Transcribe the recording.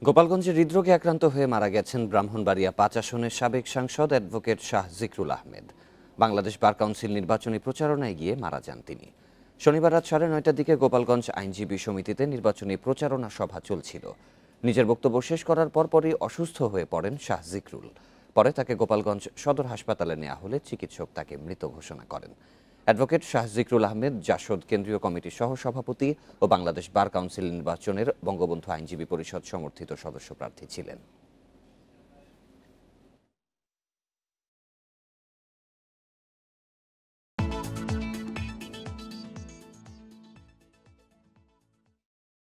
গোপালগঞ্জে হৃদরোগে আক্রান্ত হয়ে মারা গেছেন ব্রাহ্মণবাড়িয়া ৫ আসনের সাবেক সাংসদ advocate Shah Zikrul Ahmed. Bangladesh bar council নির্বাচনী প্রচারণায় গিয়ে মারা যান তিনি। শনিবার রাত ৯:৩০টার দিকে গোপালগঞ্জ আইনজীবী সমিতিতে নির্বাচনী প্রচারণা সভা চলছিল। নিজের বক্তব্য শেষ করার পরপরই অসুস্থ হয়ে পড়েন শাহ জিকরুল। পরে তাকে গোপালগঞ্জ সদর হাসপাতালে নেওয়া হলে চিকিৎসক তাকে মৃত ঘোষণা করেন। অ্যাডভোকেট শাহ জিকরুল আহমেদ জাসদ কেন্দ্রীয় কমিটির সহসভাপতি ও বাংলাদেশ বার কাউন্সিল নির্বাচনের বঙ্গবন্ধু আইনজীবী পরিষদ সমর্থিত সদস্য প্রার্থী ছিলেন।